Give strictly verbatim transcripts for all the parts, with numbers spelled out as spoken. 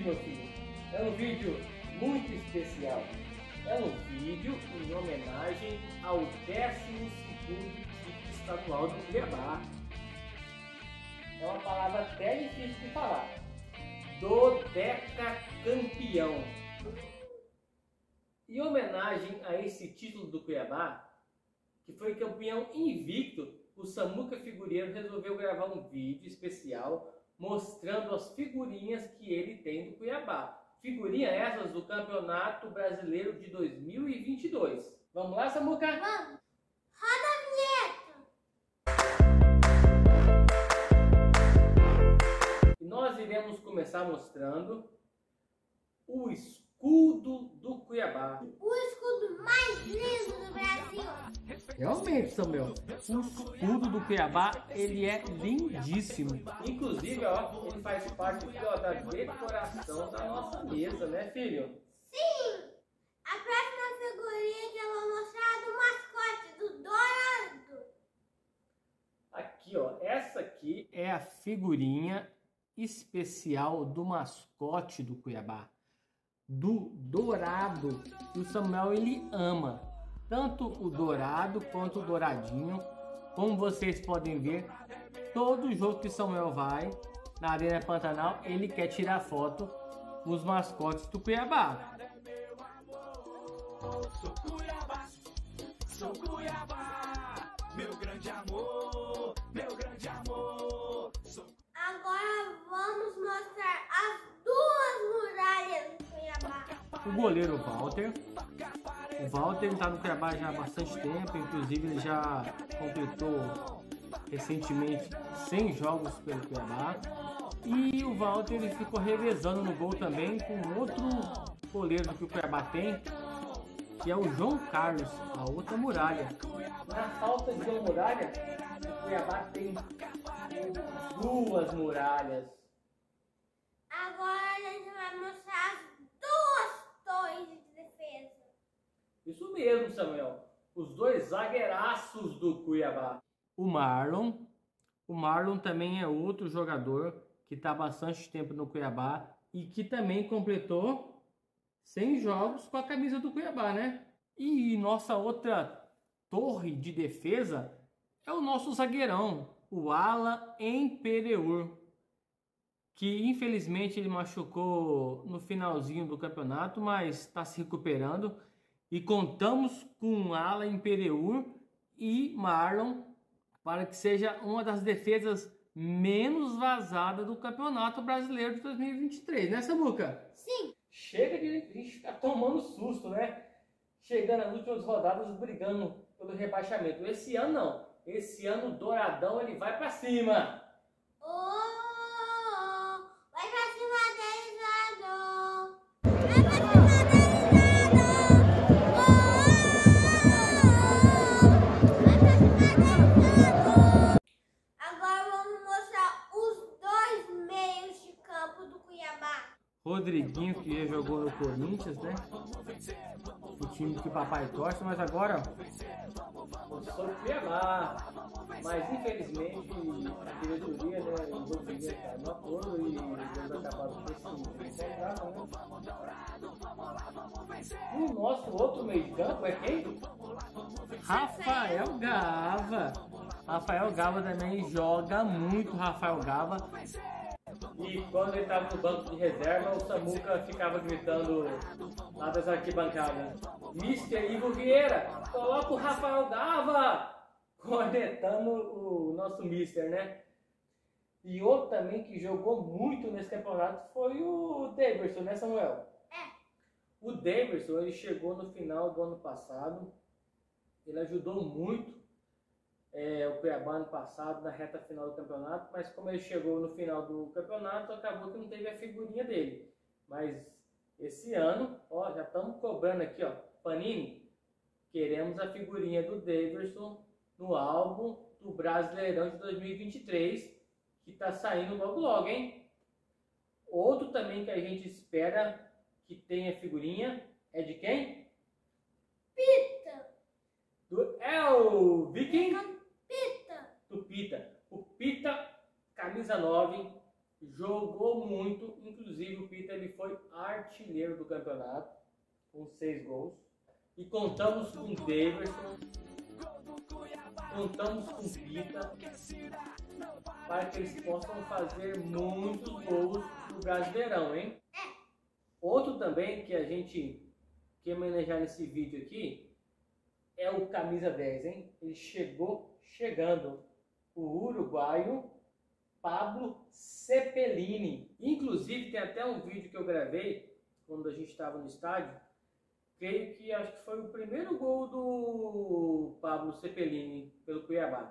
meu filho, é um vídeo muito especial. É um vídeo em homenagem ao décimo segundo título estadual do Cuiabá. É uma palavra até difícil de falar. Dodecacampeão. Em homenagem a esse título do Cuiabá, que foi campeão invicto, o Samuca Figureiro resolveu gravar um vídeo especial mostrando as figurinhas que ele tem do Cuiabá. Figurinhas essas do Campeonato Brasileiro de dois mil e vinte e dois. Vamos lá, Samuca? Vamos! Roda a vinheta! E nós iremos começar mostrando o escudo do Cuiabá. O escudo mais lindo do Brasil! Realmente, Samuel, o escudo do Cuiabá, ele é lindíssimo. Inclusive, ó, ele faz parte aqui, ó, da decoração da nossa mesa, né, filho? Sim! A próxima figurinha que eu vou mostrar é do mascote, do Dourado. Aqui, ó, essa aqui é a figurinha especial do mascote do Cuiabá, do Dourado, que o Samuel, ele ama. Tanto o Dourado quanto o Douradinho. Como vocês podem ver, todo jogo que Samuel vai na Arena Pantanal, ele quer tirar foto com os mascotes do Cuiabá. Sou Cuiabá, sou Cuiabá, meu grande amor, meu grande amor. Sou... Agora vamos mostrar as duas muralhas do Cuiabá. O goleiro Walter. O Walter está no Cuiabá já há bastante tempo, inclusive ele já completou recentemente cem jogos pelo Cuiabá. E o Walter, ele ficou revezando no gol também com outro goleiro que o Cuiabá tem, que é o João Carlos, a outra muralha. Na falta de uma muralha, o Cuiabá tem duas muralhas. Agora a gente vai mostrar as duas torres de defesa. Isso mesmo, Samuel. Os dois zagueiraços do Cuiabá. O Marlon. O Marlon também é outro jogador que está há bastante tempo no Cuiabá e que também completou cem jogos com a camisa do Cuiabá, né? E nossa outra torre de defesa é o nosso zagueirão, o Alan Empereur, que infelizmente ele machucou no finalzinho do campeonato, mas está se recuperando. E contamos com Alan Empereur e Marlon para que seja uma das defesas menos vazadas do Campeonato Brasileiro de dois mil e vinte e três, né, Samuca? Sim! Chega de a gente ficar tomando susto, né? Chegando nas últimas rodadas brigando pelo rebaixamento. Esse ano não. Esse ano o Douradão, ele vai para cima. Oh, oh, vai pra cima deles, Douradão! Vai pra cima deles, Douradão! Agora vamos mostrar os dois meios de campo do Cuiabá. Rodriguinho, que já jogou no Corinthians, né? O time que o papai torce, mas agora eu sou o Cuiabá. Mas infelizmente a diretoria, né, envolvida no acordo e eles acabaram com esse contrato, né? O nosso outro meio de campo é quem? Rafael Gava. Rafael Gava também joga muito, Rafael Gava. E quando ele estava no banco de reserva, o Samuca ficava gritando lá das arquibancadas: mister Ivo Vieira, coloca o Rafael Gava! Cornetando o nosso mister, né? E outro também que jogou muito nesse campeonato foi o Daverson, né, Samuel? É. O Daverson, ele chegou no final do ano passado, ele ajudou muito É, o Cuiabá ano passado na reta final do campeonato, mas como ele chegou no final do campeonato, acabou que não teve a figurinha dele. Mas esse ano, ó, já estamos cobrando aqui, ó, Panini, queremos a figurinha do Daverson no álbum do Brasileirão de dois mil e vinte e três, que está saindo logo logo, hein? Outro também que a gente espera que tenha figurinha é de quem? Pita! Do El Viking? Pita! Do Pita. O Pita, camisa nove, jogou muito, inclusive o Pita ele foi artilheiro do campeonato, com seis gols. E contamos com o Daverson, contamos com o Pita, para que eles possam fazer muitos gols no Brasileirão, hein? Outro também que a gente quer homenagear nesse vídeo aqui é o camisa dez, hein? Ele chegou chegando, o uruguaio Pablo Cepelini. Inclusive tem até um vídeo que eu gravei quando a gente estava no estádio. Creio que acho que foi o primeiro gol do Pablo Cepelini pelo Cuiabá.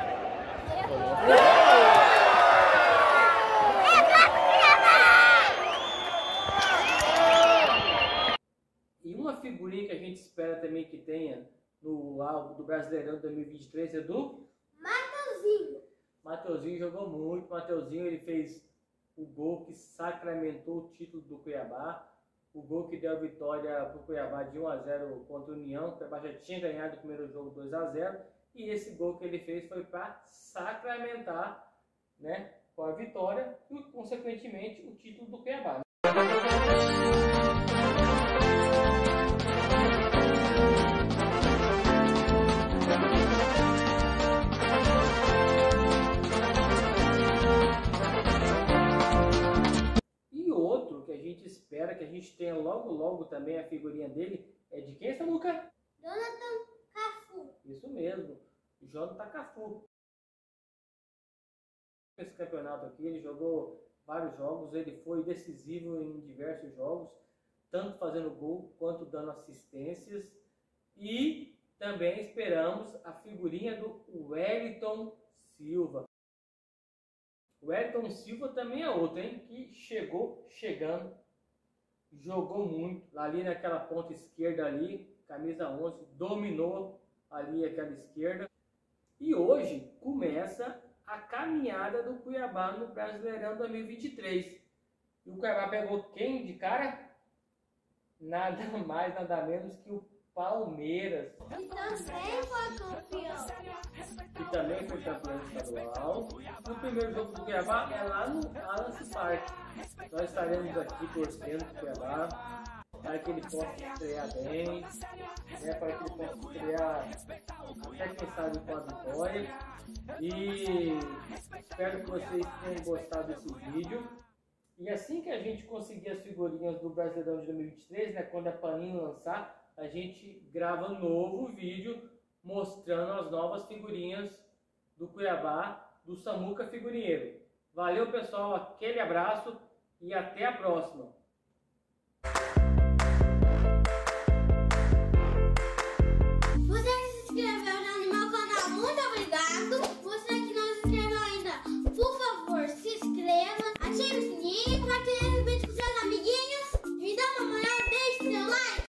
E uma figurinha que a gente espera também que tenha no álbum do Brasileirão dois mil e vinte e três é do Mateuzinho. Mateuzinho jogou muito. Mateuzinho ele fez o gol que sacramentou o título do Cuiabá. O gol que deu a vitória para o Cuiabá de um a zero contra o União. O Cuiabá já tinha ganhado o primeiro jogo dois a zero. E esse gol que ele fez foi para sacramentar, né, com a vitória e, consequentemente, o título do Cuiabá. Espera que a gente tenha logo logo também a figurinha dele. É de quem, Samuca? Jonathan Cafu. Isso mesmo, Jonathan Cafu. Esse campeonato aqui, ele jogou vários jogos, ele foi decisivo em diversos jogos, tanto fazendo gol quanto dando assistências. E também esperamos a figurinha do Wellington Silva. O Wellington Silva também é outro, hein, que chegou chegando. Jogou muito ali naquela ponta esquerda ali, camisa onze, dominou ali aquela esquerda. E hoje começa a caminhada do Cuiabá no Brasileirão dois mil e vinte e três. E o Cuiabá pegou quem de cara? Nada mais, nada menos que o Palmeiras. E também foi campeão. E também foi campeão estadual. O primeiro jogo do Cuiabá é lá no Allianz Parque. Nós estaremos aqui torcendo para o Cuiabá, para que ele possa estrear bem, né, para que ele possa estrear até quem sabe com a vitória. E espero que vocês tenham gostado desse vídeo. E assim que a gente conseguir as figurinhas do Brasileirão de dois mil e vinte e três, né, quando a Panini lançar, a gente grava um novo vídeo mostrando as novas figurinhas do Cuiabá, do Samuca Figurinheiro. Valeu, pessoal, aquele abraço e até a próxima.